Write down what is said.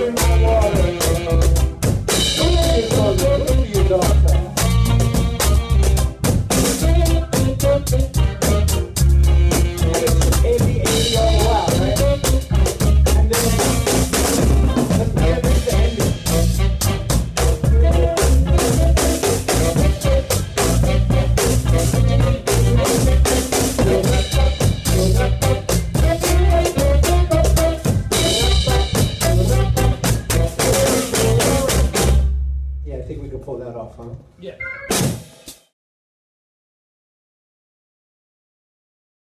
Yeah, I think we could pull that off, huh? Yeah.